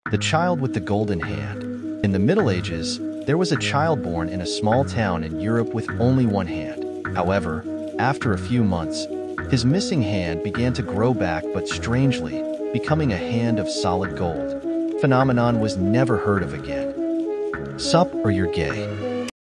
The child with the golden hand. In the Middle Ages, there was a child born in a small town in Europe with only one hand. However, after a few months, his missing hand began to grow back, but strangely, becoming a hand of solid gold. Phenomenon was never heard of again. Sup or you're gay?